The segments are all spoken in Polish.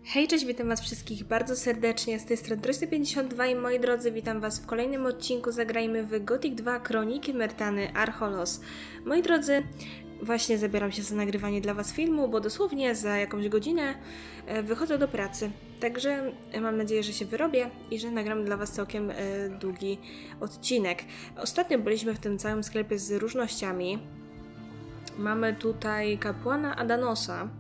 Hej, cześć, witam was wszystkich bardzo serdecznie, z tej strony 352 i moi drodzy, witam was w kolejnym odcinku. Zagrajmy w Gothic 2 Kroniki Myrtany Archolos. Moi drodzy, właśnie zabieram się za nagrywanie dla was filmu, bo dosłownie za jakąś godzinę wychodzę do pracy. Także mam nadzieję, że się wyrobię i że nagram dla was całkiem długi odcinek. Ostatnio byliśmy w tym całym sklepie z różnościami. Mamy tutaj kapłana Adanosa,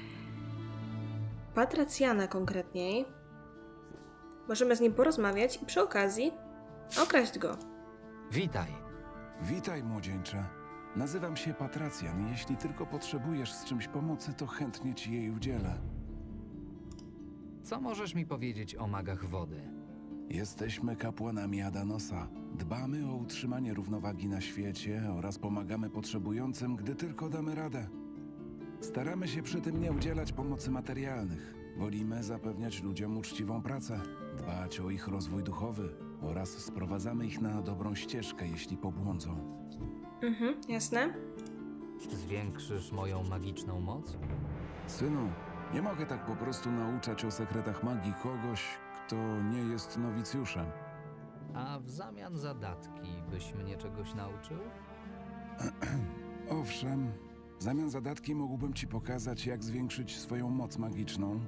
Patracjana konkretniej. Możemy z nim porozmawiać i przy okazji okraść go. Witaj. Witaj, młodzieńcze. Nazywam się Patracjan i jeśli tylko potrzebujesz z czymś pomocy, to chętnie ci jej udzielę. Co możesz mi powiedzieć o magach wody? Jesteśmy kapłanami Adanosa. Dbamy o utrzymanie równowagi na świecie oraz pomagamy potrzebującym, gdy tylko damy radę. Staramy się przy tym nie udzielać pomocy materialnych. Wolimy zapewniać ludziom uczciwą pracę, dbać o ich rozwój duchowy oraz sprowadzamy ich na dobrą ścieżkę, jeśli pobłądzą. Jasne. Zwiększysz moją magiczną moc? Synu, nie mogę tak po prostu nauczać o sekretach magii kogoś, kto nie jest nowicjuszem. A w zamian za datki byś mnie czegoś nauczył? Owszem, w zamian za datki mógłbym ci pokazać, jak zwiększyć swoją moc magiczną.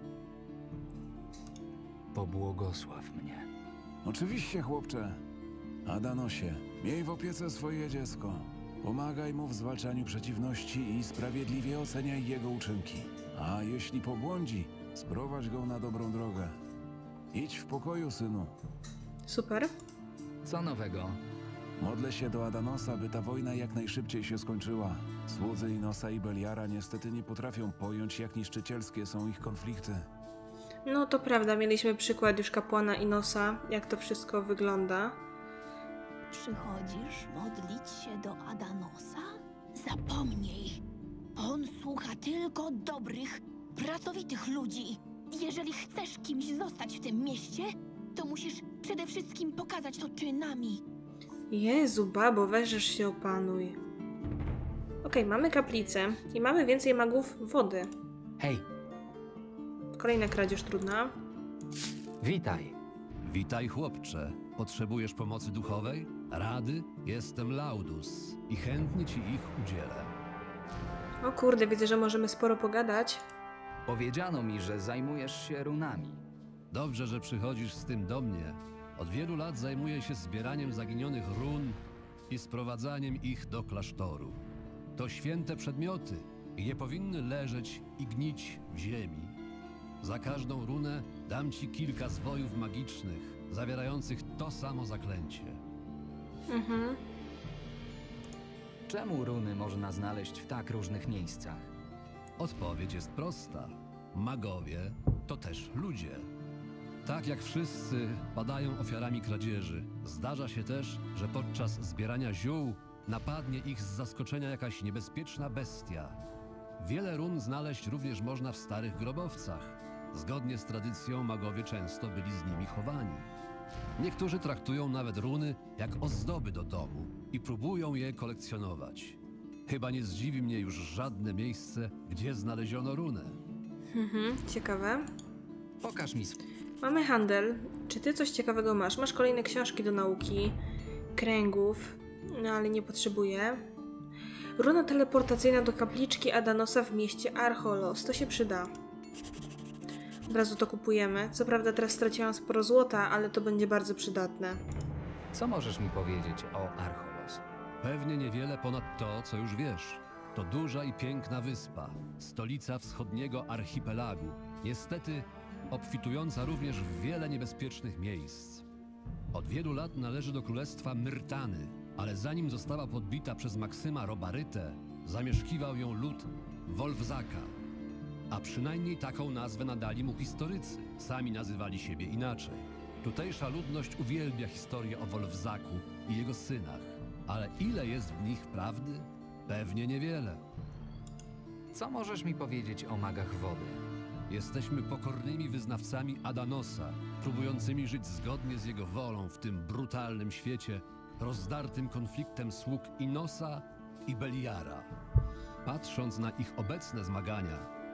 Pobłogosław mnie. Oczywiście, chłopcze. Adanosie, miej w opiece swoje dziecko. Pomagaj mu w zwalczaniu przeciwności i sprawiedliwie oceniaj jego uczynki. A jeśli pobłądzi, sprowadź go na dobrą drogę. Idź w pokoju, synu. Super. Co nowego? Modlę się do Adanosa, by ta wojna jak najszybciej się skończyła. Słudzy Inosa i Beliara niestety nie potrafią pojąć, jak niszczycielskie są ich konflikty. No to prawda, mieliśmy przykład już kapłana Inosa, jak to wszystko wygląda. Przychodzisz modlić się do Adanosa? Zapomnij! On słucha tylko dobrych, pracowitych ludzi. Jeżeli chcesz kimś zostać w tym mieście, to musisz przede wszystkim pokazać to czynami. Jezu, babo, weźesz się opanuj. Okej, mamy kaplicę i mamy więcej magów wody. Hej, Kolejna kradzież trudna. witaj. Witaj, chłopcze. Potrzebujesz pomocy duchowej? Rady? Jestem Laudus i chętnie ci ich udzielę. O kurde, widzę, że możemy sporo pogadać. Powiedziano mi, że zajmujesz się runami. Dobrze, że przychodzisz z tym do mnie. Od wielu lat zajmuję się zbieraniem zaginionych run i sprowadzaniem ich do klasztoru. To święte przedmioty i nie powinny leżeć i gnić w ziemi. Za każdą runę dam ci kilka zwojów magicznych, zawierających to samo zaklęcie. Czemu runy można znaleźć w tak różnych miejscach? Odpowiedź jest prosta. Magowie to też ludzie. Tak jak wszyscy padają ofiarami kradzieży, zdarza się też, że podczas zbierania ziół napadnie ich z zaskoczenia jakaś niebezpieczna bestia. Wiele run znaleźć również można w starych grobowcach. Zgodnie z tradycją magowie często byli z nimi chowani. Niektórzy traktują nawet runy jak ozdoby do domu i próbują je kolekcjonować. Chyba nie zdziwi mnie już żadne miejsce, gdzie znaleziono runę. Ciekawe. Pokaż mi Mamy handel. Czy ty coś ciekawego masz? Masz kolejne książki do nauki, kręgów, no ale nie potrzebuję. Runa teleportacyjna do kapliczki Adanosa w mieście Archolos. To się przyda. Od razu to kupujemy. Co prawda teraz straciłam sporo złota, ale to będzie bardzo przydatne. Co możesz mi powiedzieć o Archolos? Pewnie niewiele ponad to, co już wiesz. To duża i piękna wyspa, stolica wschodniego archipelagu. Niestety obfitująca również w wiele niebezpiecznych miejsc. Od wielu lat należy do królestwa Myrtany, ale zanim została podbita przez Maksyma Robarytę, zamieszkiwał ją lud Wolfzaka. A przynajmniej taką nazwę nadali mu historycy. Sami nazywali siebie inaczej. Tutejsza ludność uwielbia historię o Wolfzaku i jego synach. Ale ile jest w nich prawdy? Pewnie niewiele. Co możesz mi powiedzieć o magach wody? Jesteśmy pokornymi wyznawcami Adanosa, próbującymi żyć zgodnie z jego wolą w tym brutalnym świecie, rozdartym konfliktem sług Inosa i Beliara. Patrząc na ich obecne zmagania,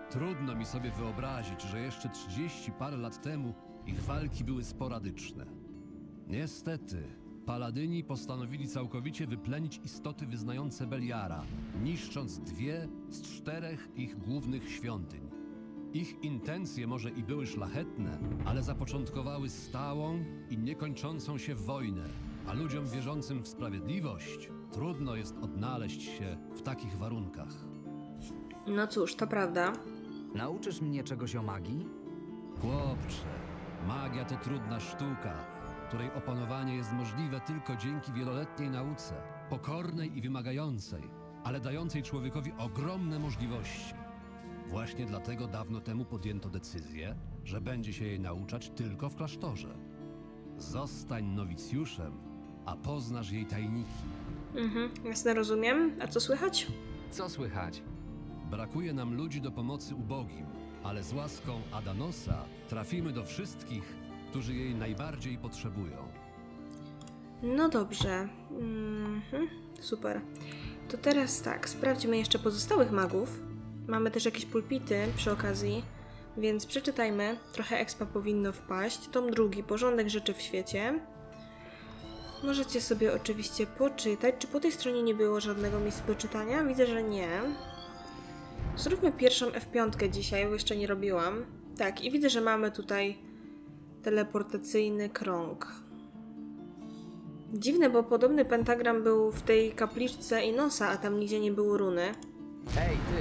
Trudno mi sobie wyobrazić, że jeszcze 30 parę lat temu ich walki były sporadyczne. Niestety, paladyni postanowili całkowicie wyplenić istoty wyznające Beliara, niszcząc 2 z 4 ich głównych świątyń. Ich intencje może i były szlachetne, ale zapoczątkowały stałą i niekończącą się wojnę, a ludziom wierzącym w sprawiedliwość trudno jest odnaleźć się w takich warunkach. No cóż, to prawda. Nauczysz mnie czegoś o magii? Chłopcze, magia to trudna sztuka, której opanowanie jest możliwe tylko dzięki wieloletniej nauce, pokornej i wymagającej, ale dającej człowiekowi ogromne możliwości. Właśnie dlatego dawno temu podjęto decyzję, że będzie się jej nauczać tylko w klasztorze. Zostań nowicjuszem, a poznasz jej tajniki. Jasne, rozumiem. A co słychać? Co słychać? Brakuje nam ludzi do pomocy ubogim, ale z łaską Adanosa trafimy do wszystkich, którzy jej najbardziej potrzebują. No dobrze. Super. To teraz tak, sprawdźmy jeszcze pozostałych magów. Mamy też jakieś pulpity przy okazji, więc przeczytajmy. Trochę expa powinno wpaść. Tom 2. Porządek rzeczy w świecie. Możecie sobie oczywiście poczytać. Czy po tej stronie nie było żadnego miejsca do czytania? Widzę, że nie. Zróbmy pierwszą F5 dzisiaj, bo jeszcze nie robiłam. Tak, i widzę, że mamy tutaj teleportacyjny krąg. Dziwne, bo podobny pentagram był w tej kapliczce Inosa, a tam nigdzie nie było runy. Hej, ty!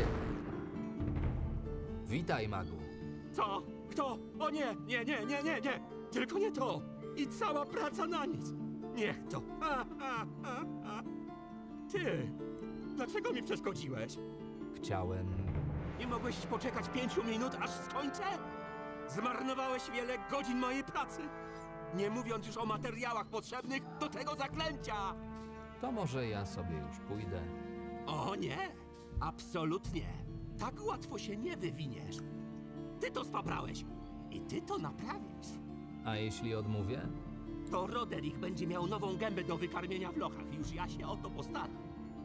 Witaj, magu. Co? Kto? O nie! Nie! Tylko nie to! I cała praca na nic! Niech to! Ty! Dlaczego mi przeszkodziłeś? Chciałem... Nie mogłeś poczekać 5 minut, aż skończę? Zmarnowałeś wiele godzin mojej pracy! Nie mówiąc już o materiałach potrzebnych do tego zaklęcia! To może ja sobie już pójdę. O nie! Absolutnie! Tak łatwo się nie wywiniesz! Ty to spaprałeś! I ty to naprawisz! A jeśli odmówię? To Roderick będzie miał nową gębę do wykarmienia w lochach. Już ja się o to postaram.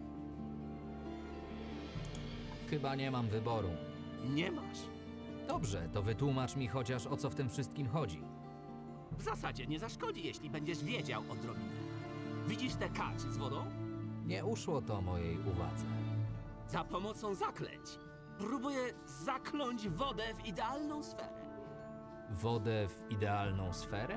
Chyba nie mam wyboru. Nie masz. Dobrze, to wytłumacz mi chociaż, o co w tym wszystkim chodzi. W zasadzie nie zaszkodzi, jeśli będziesz wiedział odrobinę. Widzisz te kaczy z wodą? Nie uszło to mojej uwadze. Za pomocą zaklęć próbuję zakląć wodę w idealną sferę. Wodę w idealną sferę?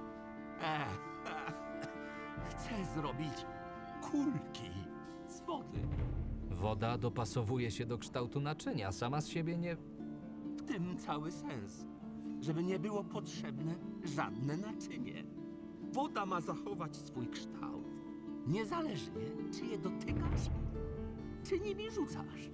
Chcę zrobić kulki z wody. Woda dopasowuje się do kształtu naczynia, sama z siebie nie... W tym cały sens. Żeby nie było potrzebne żadne naczynie. Woda ma zachować swój kształt. Niezależnie, czy je dotykasz, czy nimi rzucasz.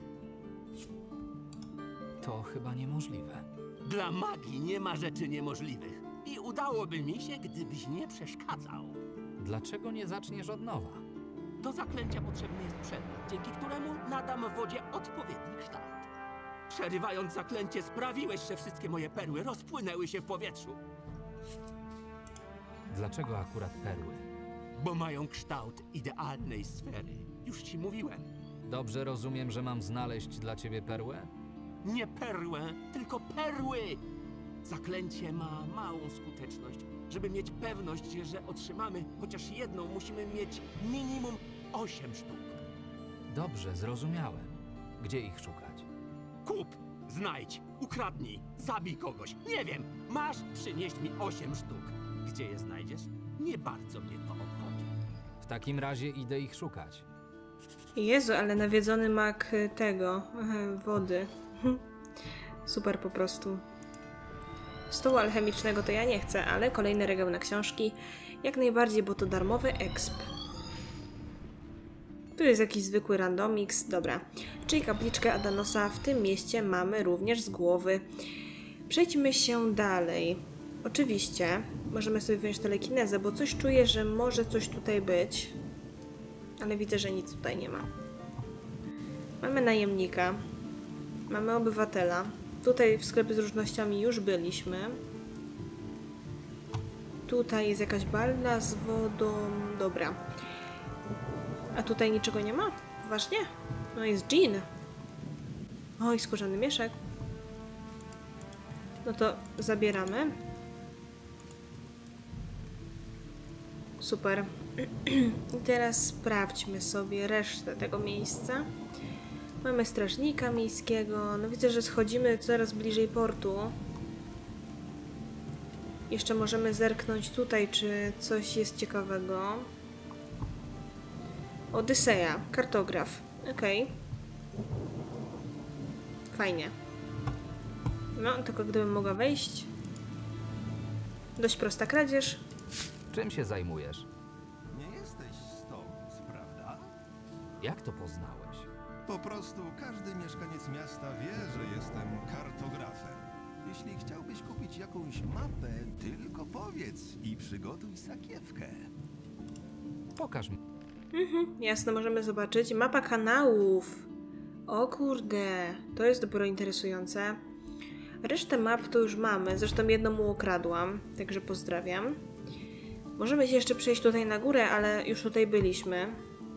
To chyba niemożliwe. Dla magii nie ma rzeczy niemożliwych. I udałoby mi się, gdybyś nie przeszkadzał. Dlaczego nie zaczniesz od nowa? Do zaklęcia potrzebny jest przedmiot, dzięki któremu nadam wodzie odpowiedni kształt. Przerywając zaklęcie, sprawiłeś, że wszystkie moje perły rozpłynęły się w powietrzu. Dlaczego akurat perły? Bo mają kształt idealnej sfery. Już ci mówiłem. Dobrze rozumiem, że mam znaleźć dla ciebie perłę? Nie perłę, tylko perły! Zaklęcie ma małą skuteczność. Żeby mieć pewność, że otrzymamy chociaż jedną, musimy mieć minimum 8 sztuk. Dobrze, zrozumiałem. Gdzie ich szukać? Kup, znajdź, ukradnij, zabij kogoś. Nie wiem, masz przynieść mi 8 sztuk. Gdzie je znajdziesz? Nie bardzo mnie to obchodzi. W takim razie idę ich szukać. Jezu, ale nawiedzony mag tego, wody. Super po prostu. Stołu alchemicznego to ja nie chcę, ale kolejny regał na książki. Jak najbardziej, bo to darmowy exp. Tu jest jakiś zwykły randomix, dobra. Czyli kapliczkę Adanosa w tym mieście mamy również z głowy. Przejdźmy się dalej. Oczywiście możemy sobie wziąć telekinezę, bo coś czuję, że może coś tutaj być. Ale widzę, że nic tutaj nie ma. Mamy najemnika. Mamy obywatela. Tutaj w sklepie z różnościami już byliśmy. Tutaj jest jakaś balda z wodą. Dobra. A tutaj niczego nie ma? Ważnie? No jest dżin. Oj, skórzany mieszek. No to zabieramy. Super. I teraz sprawdźmy sobie resztę tego miejsca. Mamy strażnika miejskiego. No widzę, że schodzimy coraz bliżej portu. Jeszcze możemy zerknąć tutaj, czy coś jest ciekawego. Odyseja, kartograf. Okej. Fajnie. No, tylko gdybym mogła wejść. Dość prosta kradzież. Czym się zajmujesz? Nie jesteś stąd, prawda? Jak to poznałeś? Po prostu każdy mieszkaniec miasta wie, że jestem kartografem. Jeśli chciałbyś kupić jakąś mapę, tylko powiedz i przygotuj sakiewkę. Pokaż mi. Jasne, możemy zobaczyć. Mapa kanałów. O kurde, to jest dopiero interesujące. Resztę map to już mamy, zresztą jedną mu ukradłam, także pozdrawiam. Możemy się jeszcze przejść tutaj na górę, ale już tutaj byliśmy.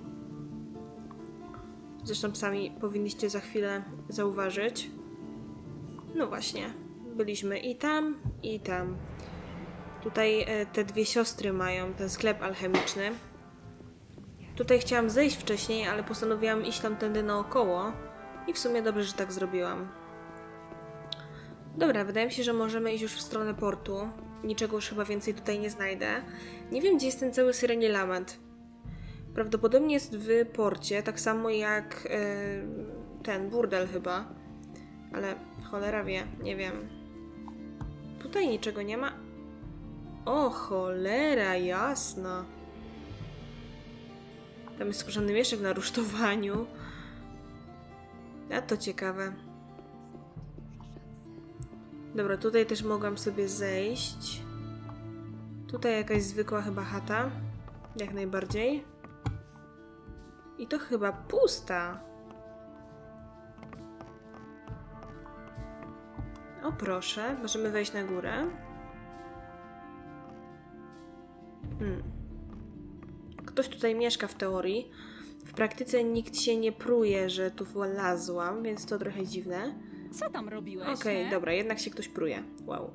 Zresztą sami powinniście za chwilę zauważyć. No właśnie, byliśmy i tam, i tam. Tutaj te dwie siostry mają ten sklep alchemiczny. Tutaj chciałam zejść wcześniej, ale postanowiłam iść tamtędy naokoło. I w sumie dobrze, że tak zrobiłam. Dobra, wydaje mi się, że możemy iść już w stronę portu. Niczego już chyba więcej tutaj nie znajdę. Nie wiem, gdzie jest ten cały Syreni Lament. Prawdopodobnie jest w porcie, tak samo jak ten burdel chyba. Ale cholera wie, nie wiem. Tutaj niczego nie ma. O, cholera jasna. Tam jest skórzany mieszek na rusztowaniu. A to ciekawe. Dobra, tutaj też mogłam sobie zejść. Tutaj jakaś zwykła chyba chata. Jak najbardziej. I to chyba pusta. O proszę, możemy wejść na górę. Ktoś tutaj mieszka w teorii. W praktyce nikt się nie pruje, że tu wlazłam, więc to trochę dziwne. Co tam robiłeś? Okej, dobra, jednak się ktoś pruje. Wow.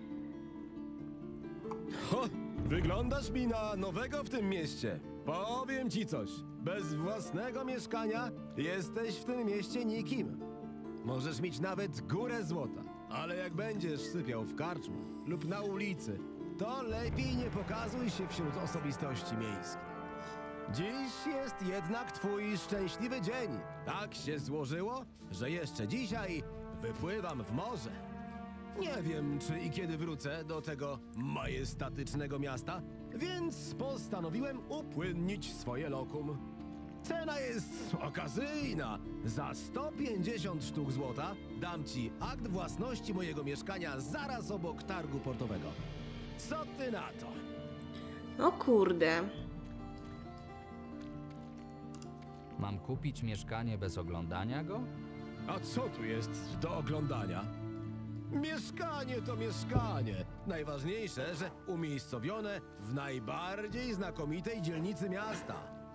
Ho, wyglądasz mi na nowego w tym mieście. Powiem ci coś. Bez własnego mieszkania jesteś w tym mieście nikim. Możesz mieć nawet górę złota, ale jak będziesz sypiał w karczmie lub na ulicy, to lepiej nie pokazuj się wśród osobistości miejskich. Dziś jest jednak twój szczęśliwy dzień. Tak się złożyło, że jeszcze dzisiaj wypływam w morze. Nie wiem, czy i kiedy wrócę do tego majestatycznego miasta, więc postanowiłem upłynnić swoje lokum. Cena jest okazyjna. Za 150 sztuk złota dam ci akt własności mojego mieszkania zaraz obok targu portowego. Co ty na to? O kurde. Mam kupić mieszkanie bez oglądania go? A co tu jest do oglądania? Mieszkanie to mieszkanie. Najważniejsze, że umiejscowione w najbardziej znakomitej dzielnicy miasta.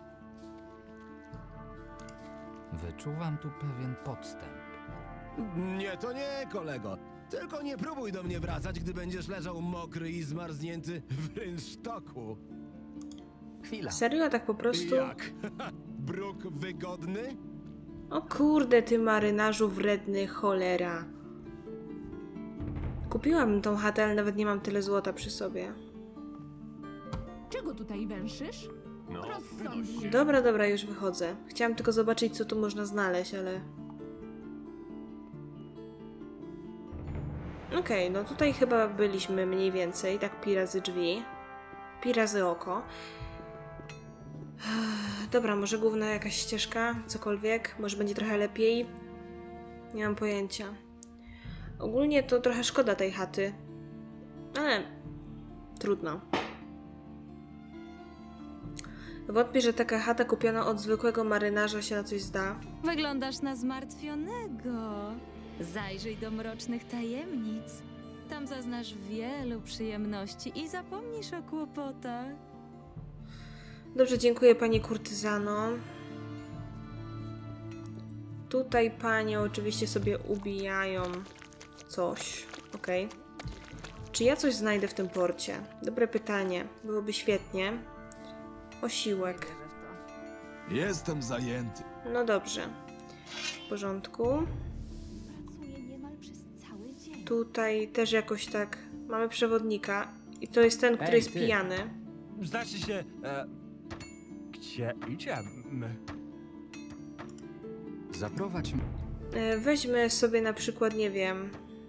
Wyczuwam tu pewien podstęp. Nie, to nie, kolego. Tylko nie próbuj do mnie wracać, gdy będziesz leżał mokry i zmarznięty w rynsztoku. Chwila. Serio? Tak po prostu? Jak? Bruk wygodny? O kurde, ty marynarzu wredny, cholera. Kupiłabym tą chatę, ale nawet nie mam tyle złota przy sobie. Czego tutaj węszysz? Rozsądnie. Dobra, już wychodzę. Chciałam tylko zobaczyć, co tu można znaleźć, ale... Okej, no tutaj chyba byliśmy mniej więcej, tak pi razy drzwi. Pi razy oko. Dobra, może główna jakaś ścieżka, cokolwiek, może będzie trochę lepiej. Nie mam pojęcia. Ogólnie to trochę szkoda tej chaty, ale trudno. Wątpię, że taka chata kupiona od zwykłego marynarza się na coś zda. Wyglądasz na zmartwionego. Zajrzyj do mrocznych tajemnic. Tam zaznasz wielu przyjemności i zapomnisz o kłopotach. Dobrze, dziękuję pani kurtyzano. Tutaj panie oczywiście sobie ubijają coś. Okej. Czy ja coś znajdę w tym porcie? Dobre pytanie. Byłoby świetnie. Osiłek. Jestem zajęty. No dobrze. W porządku. Pracuję niemal przez cały dzień. Tutaj też jakoś tak... Mamy przewodnika. I to jest ten, który Ej, jest ty. pijany. Znaczy się... Gdzie idziemy? Zaprowadź mnie. Weźmy sobie na przykład, nie wiem...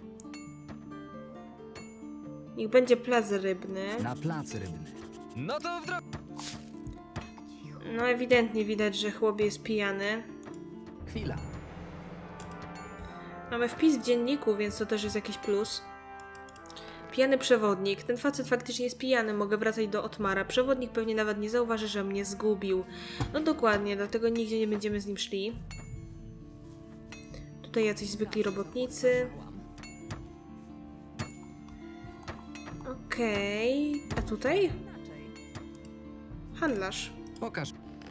Niech będzie plac rybny. Na plac rybny. No to w drogę! No ewidentnie widać, że chłop jest pijany. Chwila. Mamy wpis w dzienniku, więc to też jest jakiś plus. Pijany przewodnik. Ten facet faktycznie jest pijany. Mogę wracać do Otmara. Przewodnik pewnie nawet nie zauważy, że mnie zgubił. No dokładnie, dlatego nigdzie nie będziemy z nim szli. Tutaj jacyś zwykli robotnicy. Okej. A tutaj? Handlarz. Pokaż.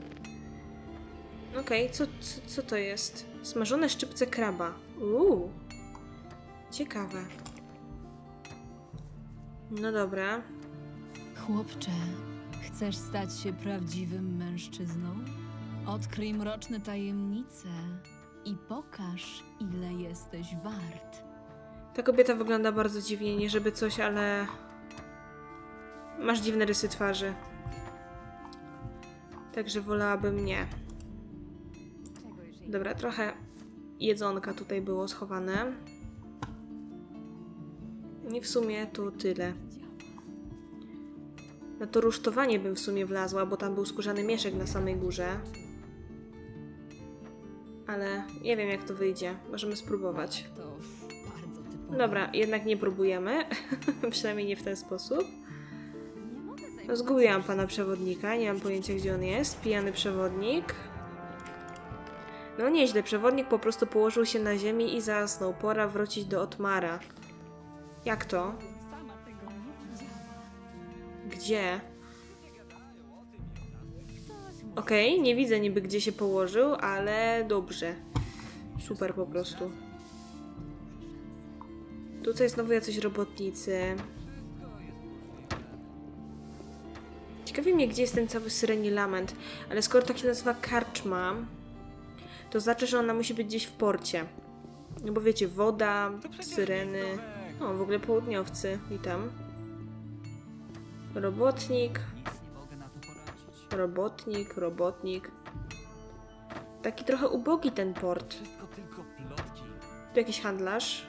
Okej, co to jest? Smażone szczypce kraba. Ciekawe. No dobra. Chłopcze, chcesz stać się prawdziwym mężczyzną? Odkryj mroczne tajemnice i pokaż, ile jesteś wart. Ta kobieta wygląda bardzo dziwnie, nie żeby coś, ale... Masz dziwne rysy twarzy. Także wolałabym nie. Dobra, trochę jedzonka tutaj było schowane. I w sumie to tyle. Na to rusztowanie bym w sumie wlazła, bo tam był skórzany mieszek na samej górze. Ale nie wiem, jak to wyjdzie. Możemy spróbować. To bardzo typowe. Dobra, jednak nie próbujemy. Przynajmniej nie w ten sposób. No, zgubiłam pana przewodnika. Nie mam pojęcia, gdzie on jest. Pijany przewodnik. No nieźle. Przewodnik po prostu położył się na ziemi i zasnął. Pora wrócić do Otmara. Jak to? Gdzie? Okej, nie widzę niby gdzie się położył, ale dobrze. Super po prostu. Tutaj znowu jacyś robotnicy. Ciekawi mnie, gdzie jest ten cały Syreni Lament. Ale skoro tak się nazywa karczma, to znaczy, że ona musi być gdzieś w porcie. No bo wiecie, woda, syreny... O, w ogóle południowcy. Witam. Robotnik. Robotnik. Taki trochę ubogi ten port. Tu jakiś handlarz.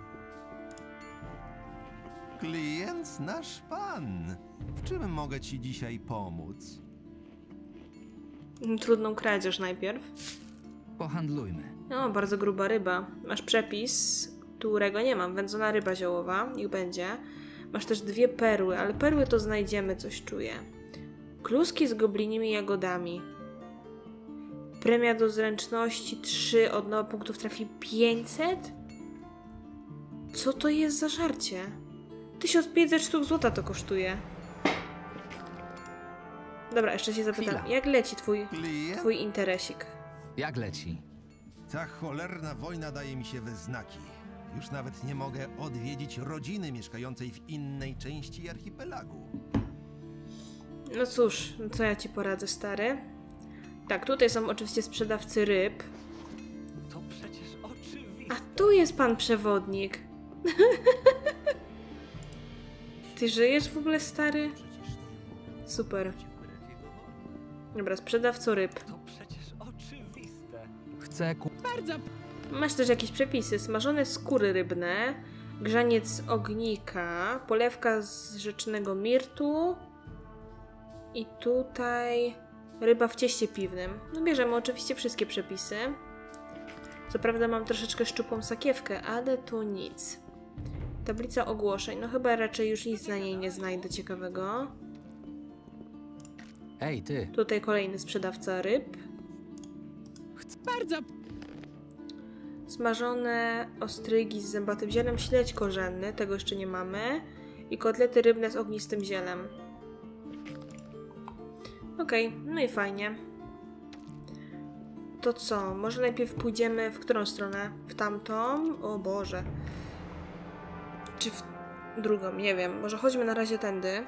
Klient nasz pan. W czym mogę ci dzisiaj pomóc? Trudną kradzież najpierw. Pohandlujmy. No, bardzo gruba ryba. Masz przepis, którego nie mam. Wędzona ryba ziołowa. Niech będzie. Masz też 2 perły, ale perły to znajdziemy, coś czuję. Kluski z goblinimi jagodami. Premia do zręczności 3, od nowa punktów trafi 500? Co to jest za żarcie? 1500 sztuk złota to kosztuje. Dobra, jeszcze się zapytam, Chwila. jak leci Klient? twój interesik? Jak leci? Ta cholerna wojna daje mi się we znaki. Już nawet nie mogę odwiedzić rodziny mieszkającej w innej części archipelagu. No cóż, no co ja ci poradzę, stary? Tak, tutaj są oczywiście sprzedawcy ryb. To przecież oczywiste. A tu jest pan przewodnik. Ty żyjesz w ogóle, stary? Super. Dobra, sprzedawco ryb. To przecież oczywiste. Chcę Masz też jakieś przepisy. Smażone skóry rybne, grzaniec z ognika, polewka z rzecznego mirtu i tutaj ryba w cieście piwnym. No bierzemy oczywiście wszystkie przepisy. Co prawda mam troszeczkę szczupłą sakiewkę, ale tu nic. Tablica ogłoszeń. No chyba raczej już nic na niej nie znajdę ciekawego. Ej, ty. Tutaj kolejny sprzedawca ryb. Smażone ostrygi z zębatym zielem, śledź korzenny, tego jeszcze nie mamy. I kotlety rybne z ognistym zielem. Okej, no i fajnie. To co? Może najpierw pójdziemy w którą stronę? W tamtą? O Boże. Czy w drugą, nie wiem. Może chodźmy na razie tędy.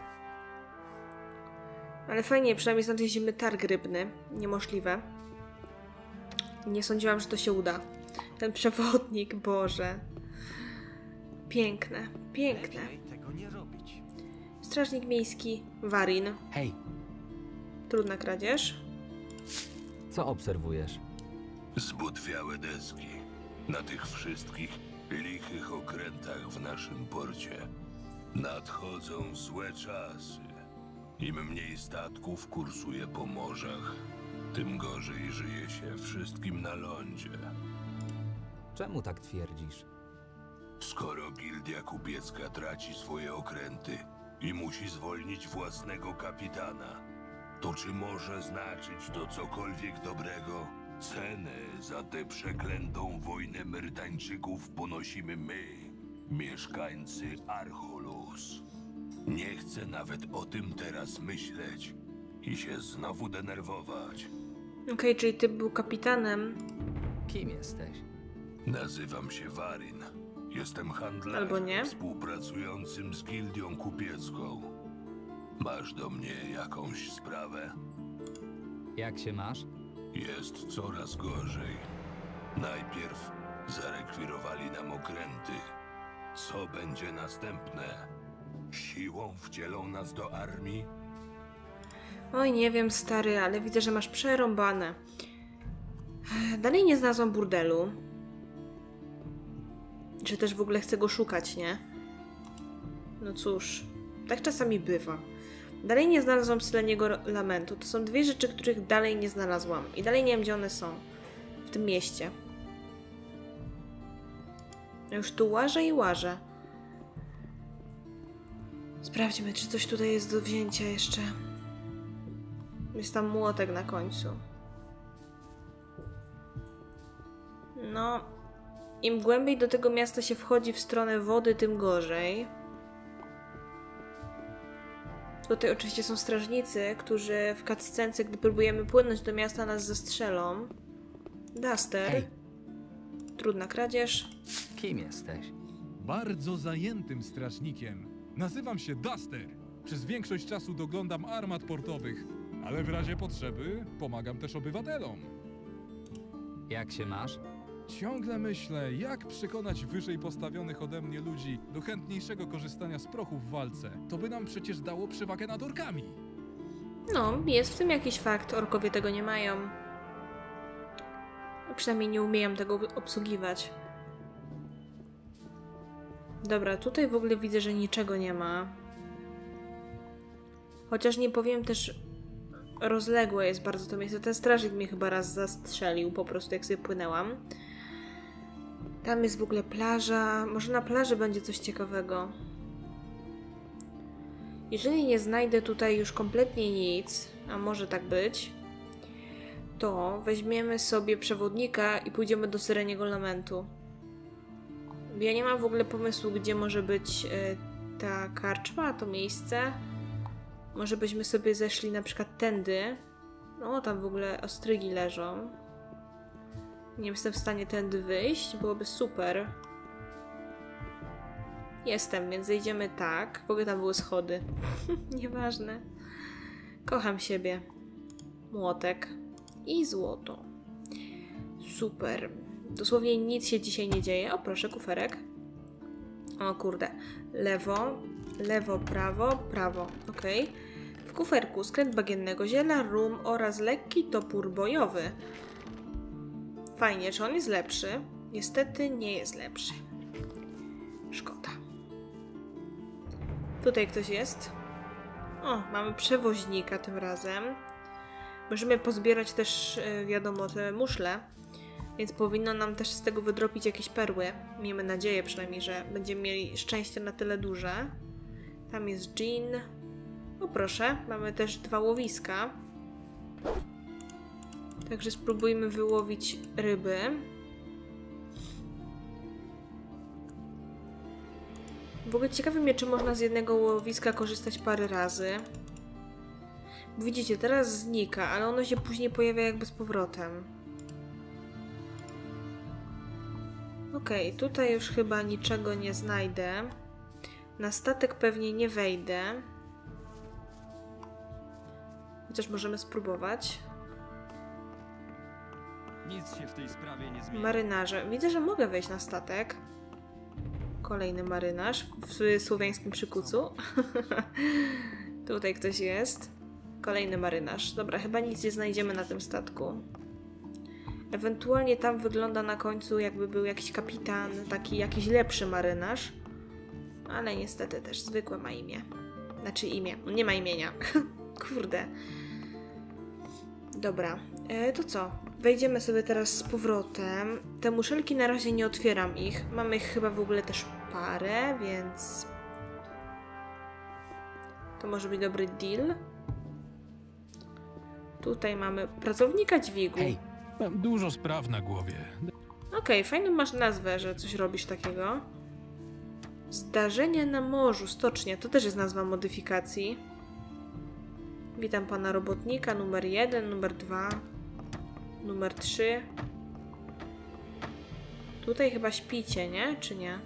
Ale fajnie, przynajmniej znaleźliśmy targ rybny. Niemożliwe. Nie sądziłam, że to się uda. Ten przewodnik, Boże. Piękne, piękne. Lepiej tego nie robić. Strażnik miejski, Warin. Hej, Trudna kradzież. co obserwujesz? Zbutwiałe deski na tych wszystkich lichych okrętach w naszym porcie. Nadchodzą złe czasy. Im mniej statków kursuje po morzach, tym gorzej żyje się wszystkim na lądzie. Czemu tak twierdzisz? Skoro gildia kupiecka traci swoje okręty i musi zwolnić własnego kapitana, to czy może znaczyć to cokolwiek dobrego? Cenę za tę przeklętą wojnę Myrtańczyków ponosimy my, mieszkańcy Archolos. Nie chcę nawet o tym teraz myśleć i się znowu denerwować. Okej, czyli ty był kapitanem. Kim jesteś? Nazywam się Warin. Jestem handlarzem Albo nie. współpracującym z gildią kupiecką. Masz do mnie jakąś sprawę? Jak się masz? Jest coraz gorzej. Najpierw zarekwirowali nam okręty. Co będzie następne? Siłą wcielą nas do armii? Oj, nie wiem, stary, ale widzę, że masz przerąbane. Dalej nie znalazłam burdelu. Czy też w ogóle chcę go szukać, nie? No cóż, tak czasami bywa. Dalej nie znalazłam Seleniego Lamentu. To są dwie rzeczy, których dalej nie znalazłam. I dalej nie wiem, gdzie one są. W tym mieście. Ja już tu łażę i łażę. Sprawdźmy, czy coś tutaj jest do wzięcia jeszcze. Jest tam młotek na końcu. No, im głębiej do tego miasta się wchodzi w stronę wody, tym gorzej. Tutaj oczywiście są strażnicy, którzy w cutscence, gdy próbujemy płynąć do miasta, nas zastrzelą. Duster. Hej. Trudna kradzież. Kim jesteś? Bardzo zajętym strażnikiem. Nazywam się Duster. Przez większość czasu doglądam armat portowych, ale w razie potrzeby pomagam też obywatelom. Jak się masz? Ciągle myślę, jak przekonać wyżej postawionych ode mnie ludzi do chętniejszego korzystania z prochu w walce. To by nam przecież dało przewagę nad orkami. No, jest w tym jakiś fakt. Orkowie tego nie mają. Przynajmniej nie umieją tego obsługiwać. Dobra, tutaj w ogóle widzę, że niczego nie ma. Chociaż nie powiem też, rozległe jest bardzo to miejsce. Ten strażnik mnie chyba raz zastrzelił, po prostu jak sobie płynęłam. Tam jest w ogóle plaża. Może na plaży będzie coś ciekawego. Jeżeli nie znajdę tutaj już kompletnie nic, a może tak być, to weźmiemy sobie przewodnika i pójdziemy do Seleniego Lamentu. Ja nie mam w ogóle pomysłu, gdzie może być ta karczma, to miejsce. Może byśmy sobie zeszli na przykład tędy. No, tam w ogóle ostrygi leżą. Nie jestem w stanie tędy wyjść, byłoby super. Jestem, więc zejdziemy tak. W ogóle tam były schody. Nieważne. Kocham siebie. Młotek. I złoto. Super. Dosłownie nic się dzisiaj nie dzieje. O, proszę, kuferek. O kurde. Lewo, lewo, prawo, prawo. Ok. W kuferku skręt bagiennego ziela, rum oraz lekki topór bojowy. Fajnie, czy on jest lepszy? Niestety nie jest lepszy. Szkoda. Tutaj ktoś jest. O, mamy przewoźnika tym razem. Możemy pozbierać też, wiadomo, te muszle. Więc powinno nam też z tego wydropić jakieś perły. Miejmy nadzieję przynajmniej, że będziemy mieli szczęście na tyle duże. Tam jest Jean. O proszę, mamy też 2 łowiska. Także spróbujmy wyłowić ryby. W ogóle ciekawi mnie, czy można z jednego łowiska korzystać parę razy. Bo widzicie, teraz znika, ale ono się później pojawia jakby z powrotem. Okej, tutaj już chyba niczego nie znajdę. Na statek pewnie nie wejdę. Chociaż możemy spróbować. Nic się w tej sprawie nie zmieni. Marynarze. Widzę, że mogę wejść na statek. Kolejny marynarz w słowiańskim przykucu. Tutaj ktoś jest. Kolejny marynarz. Dobra, chyba nic nie znajdziemy na tym statku. Ewentualnie tam wygląda na końcu, jakby był jakiś kapitan, taki jakiś lepszy marynarz. Ale niestety też zwykłe ma imię. Znaczy imię. Nie ma imienia. Kurde. Dobra. To co? Wejdziemy sobie teraz z powrotem. Te muszelki na razie nie otwieram ich. Mamy ich chyba w ogóle też parę, więc... To może być dobry deal. Tutaj mamy pracownika dźwigu. Hej, mam dużo spraw na głowie. Okej, fajną masz nazwę, że coś robisz takiego. Zdarzenia na morzu, stocznia. To też jest nazwa modyfikacji. Witam pana robotnika, numer 1, numer 2, numer 3. Tutaj chyba śpicie, nie? Czy nie?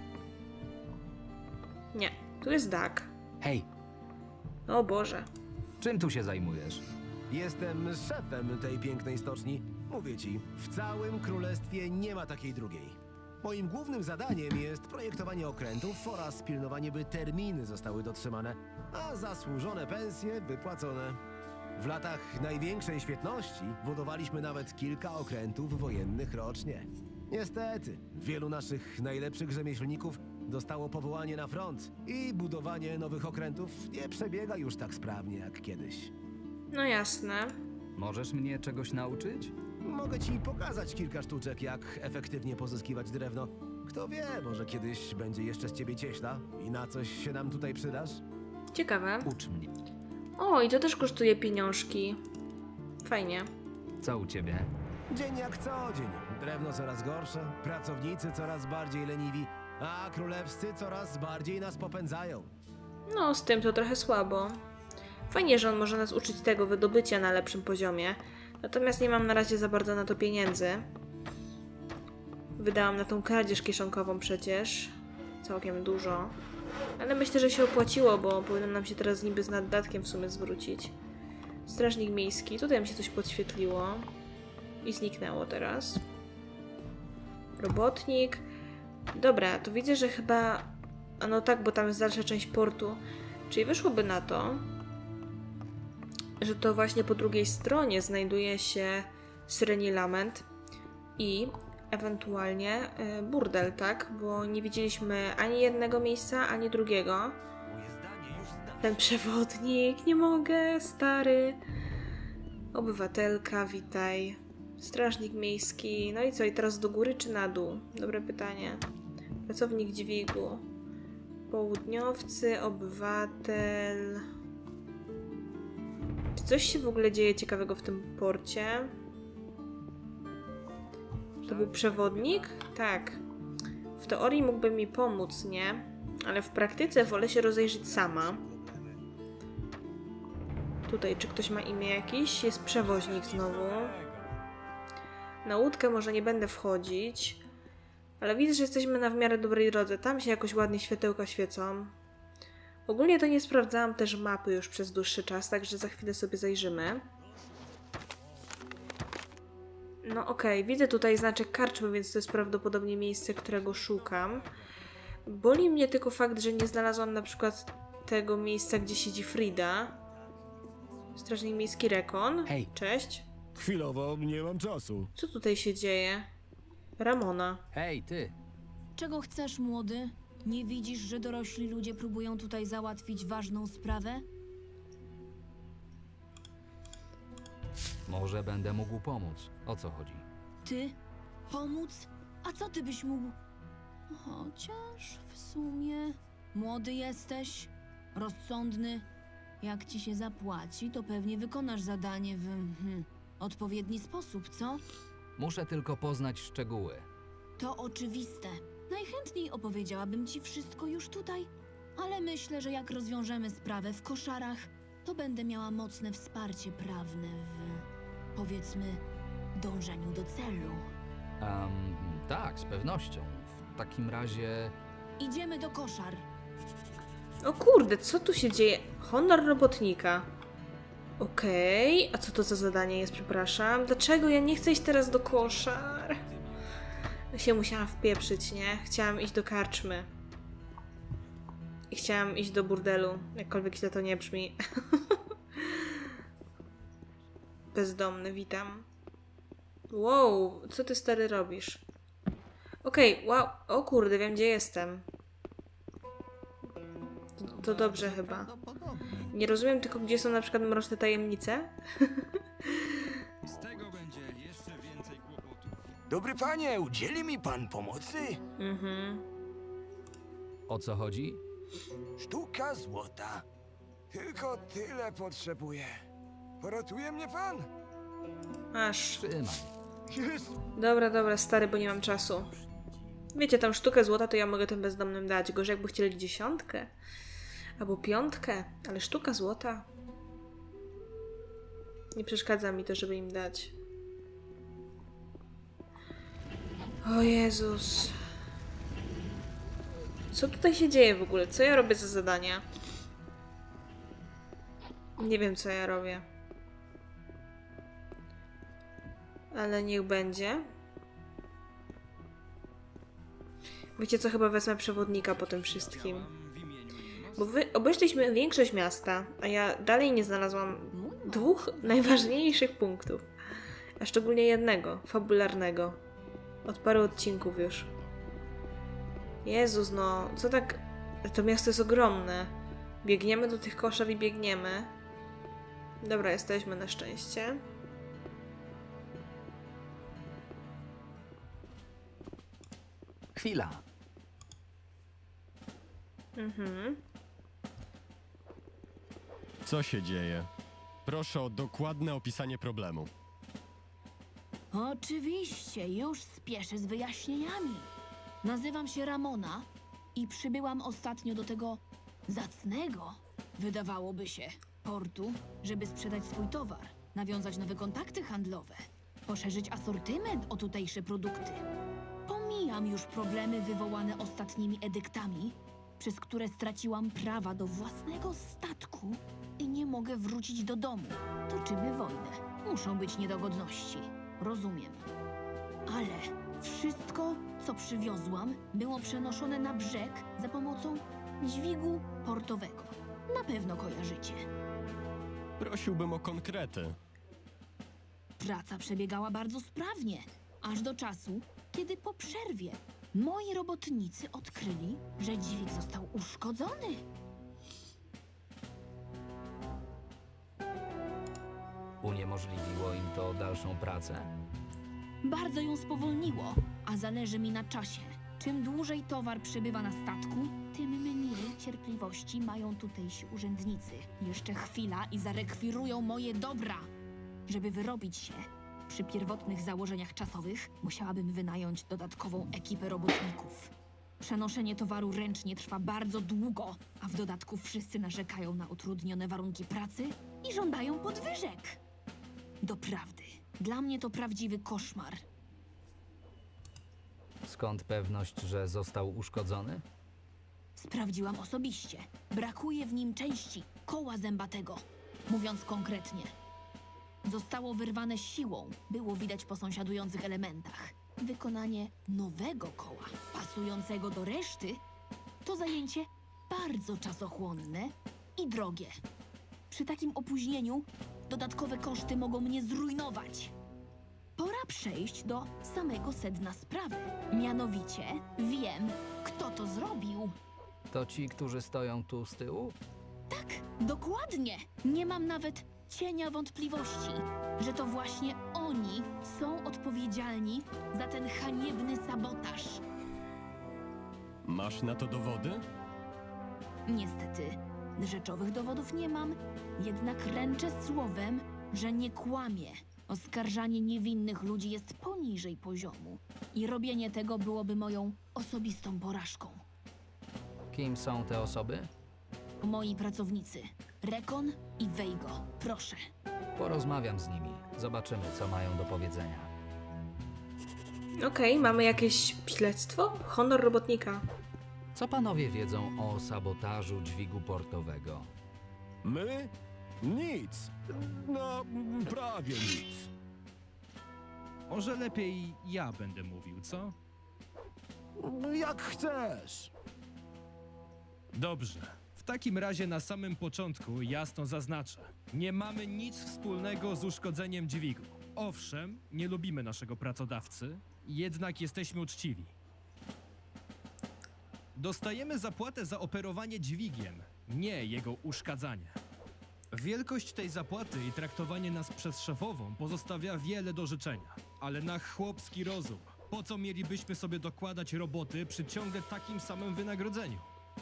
Nie, tu jest Doug. Hej, O Boże. czym tu się zajmujesz? Jestem szefem tej pięknej stoczni. Mówię ci, w całym królestwie nie ma takiej drugiej. Moim głównym zadaniem jest projektowanie okrętów oraz pilnowanie, by terminy zostały dotrzymane, a zasłużone pensje wypłacone. W latach największej świetności budowaliśmy nawet kilka okrętów wojennych rocznie. Niestety, wielu naszych najlepszych rzemieślników dostało powołanie na front i budowanie nowych okrętów nie przebiega już tak sprawnie jak kiedyś. No jasne. Możesz mnie czegoś nauczyć? Mogę ci pokazać kilka sztuczek, jak efektywnie pozyskiwać drewno. Kto wie, może kiedyś będzie jeszcze z ciebie cieśla i na coś się nam tutaj przydasz? Ciekawe. Ucz mnie. O, i to też kosztuje pieniążki. Fajnie. Co u ciebie? Dzień jak co dzień. Drewno coraz gorsze, pracownicy coraz bardziej leniwi, a królewscy coraz bardziej nas popędzają. No, z tym to trochę słabo. Fajnie, że on może nas uczyć tego wydobycia na lepszym poziomie. Natomiast nie mam na razie za bardzo na to pieniędzy. Wydałam na tą kradzież kieszonkową przecież. Całkiem dużo. Ale myślę, że się opłaciło, bo powinno nam się teraz niby z naddatkiem w sumie zwrócić. Strażnik miejski. Tutaj mi się coś podświetliło. I zniknęło teraz. Robotnik. Dobra, to widzę, że chyba... A no tak, bo tam jest dalsza część portu. Czyli wyszłoby na to, że to właśnie po drugiej stronie znajduje się Syreni Lament i ewentualnie burdel, tak? Bo nie widzieliśmy ani jednego miejsca, ani drugiego. Ten przewodnik, nie mogę, stary. Obywatelka, witaj. Strażnik miejski. No i co, i teraz do góry czy na dół? Dobre pytanie. Pracownik dźwigu. Południowcy, obywatel... Czy coś się w ogóle dzieje ciekawego w tym porcie? To był przewodnik? Tak. W teorii mógłby mi pomóc, nie? Ale w praktyce wolę się rozejrzeć sama. Tutaj, czy ktoś ma imię jakieś? Jest przewoźnik znowu. Na łódkę może nie będę wchodzić. Ale widzę, że jesteśmy na w miarę dobrej drodze. Tam się jakoś ładnie światełka świecą. Ogólnie to nie sprawdzałam też mapy już przez dłuższy czas, także za chwilę sobie zajrzymy. No okej, widzę tutaj znaczek karczmy, więc to jest prawdopodobnie miejsce, którego szukam. Boli mnie tylko fakt, że nie znalazłam na przykład tego miejsca, gdzie siedzi Frida. Strażnik miejski Rekon. Hej. Cześć. Chwilowo nie mam czasu. Co tutaj się dzieje? Ramona. Hej, ty! Czego chcesz, młody? Nie widzisz, że dorośli ludzie próbują tutaj załatwić ważną sprawę? Może będę mógł pomóc. O co chodzi? Ty? Pomóc? A co ty byś mógł? Chociaż w sumie... Młody jesteś, rozsądny. Jak ci się zapłaci, to pewnie wykonasz zadanie w... odpowiedni sposób, co? Muszę tylko poznać szczegóły. To oczywiste. Najchętniej opowiedziałabym ci wszystko już tutaj, ale myślę, że jak rozwiążemy sprawę w koszarach, to będę miała mocne wsparcie prawne w, powiedzmy, dążeniu do celu. Tak, z pewnością. W takim razie... Idziemy do koszar. O kurde, co tu się dzieje? Honor robotnika. Okej, a co to za zadanie jest, przepraszam? Dlaczego ja nie chcę iść teraz do koszar? Ja się musiałam wpieprzyć, nie? Chciałam iść do karczmy. I chciałam iść do burdelu, jakkolwiek źle to nie brzmi. Bezdomny, witam. Wow, co ty stary robisz? Okej, wow, o kurde, wiem gdzie jestem. To dobrze chyba. Nie rozumiem tylko, gdzie są na przykład mroczne tajemnice. Z tego będzie jeszcze więcej kłopotów. Dobry panie, udzieli mi pan pomocy? O co chodzi? Sztuka złota. Tylko tyle potrzebuję. Poratuje mnie pan? Aż. Trzymaj. Dobra, stary, bo nie mam czasu. Wiecie, tam sztukę złota to ja mogę tym bezdomnym dać. Gorzej jakby chcieli 10. Albo 5, ale sztuka złota. Nie przeszkadza mi to, żeby im dać. O Jezus. Co tutaj się dzieje w ogóle? Co ja robię za zadania? Nie wiem, co ja robię. Ale niech będzie. Wiecie co, chyba wezmę przewodnika po tym wszystkim. Bo obeszliśmy większość miasta, a ja dalej nie znalazłam 2 najważniejszych punktów. A szczególnie jednego, fabularnego. Od paru odcinków już. Jezus, no, co tak... To miasto jest ogromne. Biegniemy do tych koszar i biegniemy. Dobra, jesteśmy na szczęście. Chwila. Co się dzieje? Proszę o dokładne opisanie problemu. Oczywiście, już spieszę z wyjaśnieniami. Nazywam się Ramona i przybyłam ostatnio do tego zacnego, wydawałoby się, portu, żeby sprzedać swój towar, nawiązać nowe kontakty handlowe, poszerzyć asortyment o tutejsze produkty. Pomijam już problemy wywołane ostatnimi edyktami, przez które straciłam prawa do własnego statku i nie mogę wrócić do domu. Toczymy wojnę. Muszą być niedogodności. Rozumiem. Ale wszystko, co przywiozłam, było przenoszone na brzeg za pomocą dźwigu portowego. Na pewno kojarzycie. Prosiłbym o konkrety. Praca przebiegała bardzo sprawnie, aż do czasu, kiedy po przerwie moi robotnicy odkryli, że dźwig został uszkodzony. Uniemożliwiło im to dalszą pracę? Bardzo ją spowolniło, a zależy mi na czasie. Czym dłużej towar przybywa na statku, tym mniej cierpliwości mają tutejsi urzędnicy. Jeszcze chwila i zarekwirują moje dobra. Żeby wyrobić się, przy pierwotnych założeniach czasowych musiałabym wynająć dodatkową ekipę robotników. Przenoszenie towaru ręcznie trwa bardzo długo, a w dodatku wszyscy narzekają na utrudnione warunki pracy i żądają podwyżek. Doprawdy, dla mnie to prawdziwy koszmar. Skąd pewność, że został uszkodzony? Sprawdziłam osobiście. Brakuje w nim części koła zębatego. Mówiąc konkretnie, zostało wyrwane siłą, było widać po sąsiadujących elementach. Wykonanie nowego koła, pasującego do reszty, to zajęcie bardzo czasochłonne i drogie. Przy takim opóźnieniu dodatkowe koszty mogą mnie zrujnować. Pora przejść do samego sedna sprawy. Mianowicie wiem, kto to zrobił. To ci, którzy stoją tu z tyłu? Tak, dokładnie. Nie mam nawet cienia wątpliwości, że to właśnie oni są odpowiedzialni za ten haniebny sabotaż. Masz na to dowody? Niestety, rzeczowych dowodów nie mam, jednak ręczę słowem, że nie kłamię. Oskarżanie niewinnych ludzi jest poniżej poziomu i robienie tego byłoby moją osobistą porażką. Kim są te osoby? Moi pracownicy, Rekon i Veigo, proszę. Porozmawiam z nimi. Zobaczymy, co mają do powiedzenia. Okej, mamy jakieś śledztwo? Honor robotnika. Co panowie wiedzą o sabotażu dźwigu portowego? My? Nic. No, prawie nic. Może lepiej ja będę mówił, co? Jak chcesz. Dobrze. W takim razie na samym początku jasno zaznaczę. Nie mamy nic wspólnego z uszkodzeniem dźwigu. Owszem, nie lubimy naszego pracodawcy, jednak jesteśmy uczciwi. Dostajemy zapłatę za operowanie dźwigiem, nie jego uszkadzanie. Wielkość tej zapłaty i traktowanie nas przez szefową pozostawia wiele do życzenia. Ale na chłopski rozum, po co mielibyśmy sobie dokładać roboty przy ciągle takim samym wynagrodzeniu?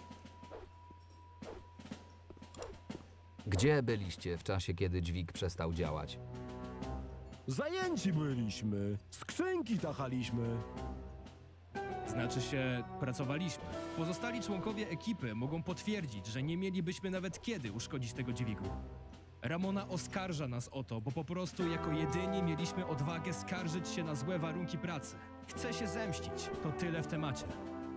Gdzie byliście w czasie, kiedy dźwig przestał działać? Zajęci byliśmy. Skrzynki tachaliśmy. Znaczy się, pracowaliśmy. Pozostali członkowie ekipy mogą potwierdzić, że nie mielibyśmy nawet kiedy uszkodzić tego dźwigu. Ramona oskarża nas o to, bo po prostu jako jedyni mieliśmy odwagę skarżyć się na złe warunki pracy. Chce się zemścić. To tyle w temacie.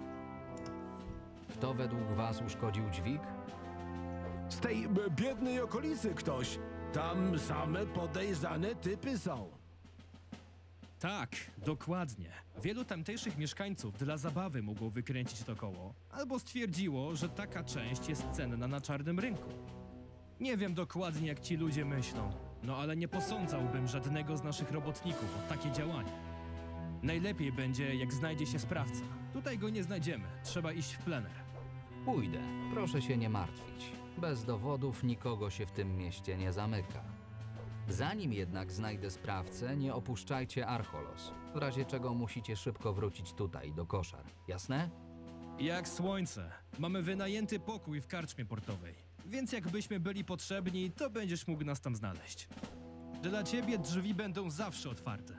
Kto według was uszkodził dźwig? Z tej biednej okolicy ktoś. Tam same podejrzane typy są. Tak, dokładnie. Wielu tamtejszych mieszkańców dla zabawy mogło wykręcić to koło, albo stwierdziło, że taka część jest cenna na czarnym rynku. Nie wiem dokładnie, jak ci ludzie myślą, no ale nie posądzałbym żadnego z naszych robotników o takie działanie. Najlepiej będzie, jak znajdzie się sprawca. Tutaj go nie znajdziemy, trzeba iść w plener. Pójdę, proszę się nie martwić. Bez dowodów nikogo się w tym mieście nie zamyka. Zanim jednak znajdę sprawcę, nie opuszczajcie Archolos. W razie czego musicie szybko wrócić tutaj, do koszar. Jasne? Jak słońce. Mamy wynajęty pokój w karczmie portowej. Więc jakbyśmy byli potrzebni, to będziesz mógł nas tam znaleźć. Dla ciebie drzwi będą zawsze otwarte.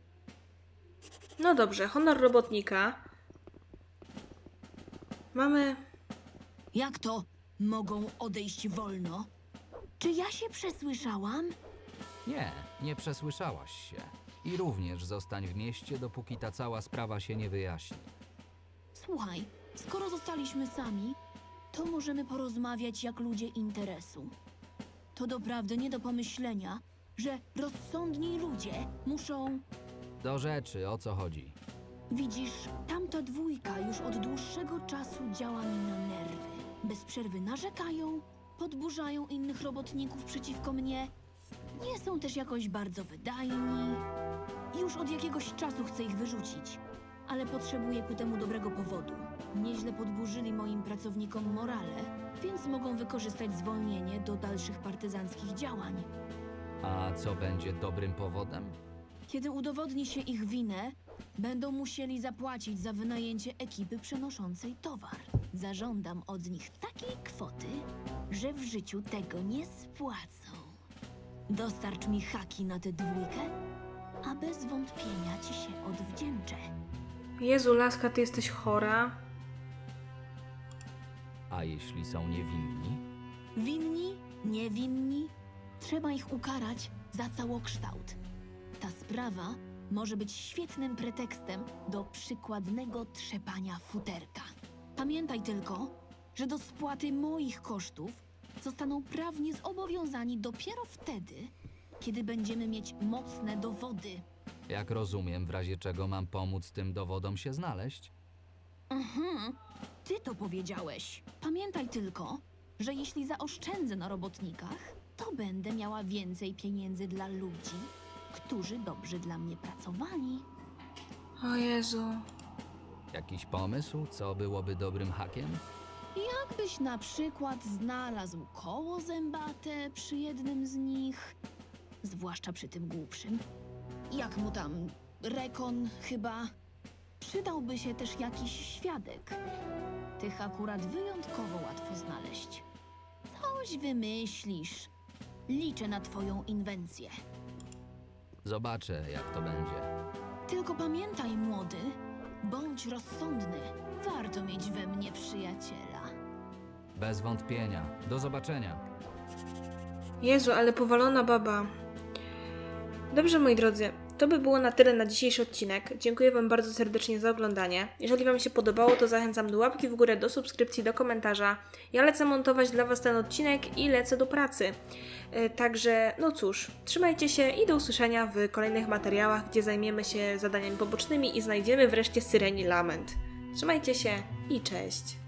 No dobrze, honor robotnika. Mamy... Jak to mogą odejść wolno? Czy ja się przesłyszałam? Nie, nie przesłyszałaś się. I również zostań w mieście, dopóki ta cała sprawa się nie wyjaśni. Słuchaj, skoro zostaliśmy sami, to możemy porozmawiać jak ludzie interesu. To doprawdy nie do pomyślenia, że rozsądni ludzie muszą... Do rzeczy, o co chodzi? Widzisz, tamta dwójka już od dłuższego czasu działa mi na nerwy. Bez przerwy narzekają, podburzają innych robotników przeciwko mnie. Nie są też jakoś bardzo wydajni. Już od jakiegoś czasu chcę ich wyrzucić, ale potrzebuję ku temu dobrego powodu. Nieźle podburzyli moim pracownikom morale, więc mogą wykorzystać zwolnienie do dalszych partyzanckich działań. A co będzie dobrym powodem? Kiedy udowodni się ich winę, będą musieli zapłacić za wynajęcie ekipy przenoszącej towar. Zażądam od nich takiej kwoty, że w życiu tego nie spłacą. Dostarcz mi haki na tę dwójkę, a bez wątpienia ci się odwdzięczę. Jezu, laska, ty jesteś chora. A jeśli są niewinni? Winni, niewinni, trzeba ich ukarać za całokształt. Ta sprawa może być świetnym pretekstem do przykładnego trzepania futerka. Pamiętaj tylko, że do spłaty moich kosztów zostaną prawnie zobowiązani dopiero wtedy, kiedy będziemy mieć mocne dowody. Jak rozumiem, w razie czego mam pomóc tym dowodom się znaleźć? Ty to powiedziałeś. Pamiętaj tylko, że jeśli zaoszczędzę na robotnikach, to będę miała więcej pieniędzy dla ludzi, którzy dobrze dla mnie pracowali. O Jezu. Jakiś pomysł, co byłoby dobrym hakiem? Jakbyś na przykład znalazł koło zębate przy jednym z nich, zwłaszcza przy tym głupszym. Jak mu tam, Rekon chyba. Przydałby się też jakiś świadek. Tych akurat wyjątkowo łatwo znaleźć. Coś wymyślisz. Liczę na twoją inwencję. Zobaczę, jak to będzie. Tylko pamiętaj, młody, bądź rozsądny. Warto mieć we mnie przyjaciela. Bez wątpienia. Do zobaczenia. Jezu, ale powalona baba. Dobrze, moi drodzy. to by było na tyle na dzisiejszy odcinek. Dziękuję Wam bardzo serdecznie za oglądanie. Jeżeli Wam się podobało, to zachęcam do łapki w górę, do subskrypcji, do komentarza. Ja lecę montować dla Was ten odcinek i lecę do pracy. Także, no cóż, trzymajcie się i do usłyszenia w kolejnych materiałach, gdzie zajmiemy się zadaniami pobocznymi i znajdziemy wreszcie Syreni Lament. Trzymajcie się i cześć!